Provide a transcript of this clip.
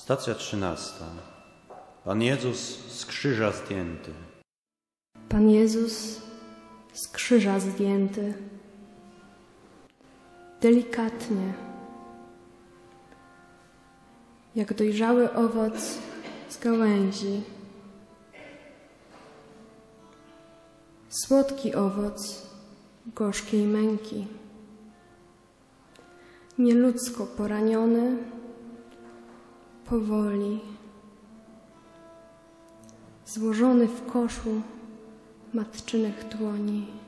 Stacja 13. Pan Jezus z krzyża zdjęty. Pan Jezus z krzyża zdjęty. Delikatnie, jak dojrzały owoc z gałęzi. Słodki owoc gorzkiej męki. Nieludzko poraniony, powoli, złożony w koszu matczynych dłoni.